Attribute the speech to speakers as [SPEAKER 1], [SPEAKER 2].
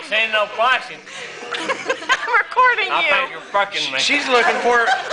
[SPEAKER 1] This ain't no flashing.
[SPEAKER 2] I'm recording
[SPEAKER 1] I
[SPEAKER 2] you.
[SPEAKER 1] think you're fucking me.
[SPEAKER 3] She's looking for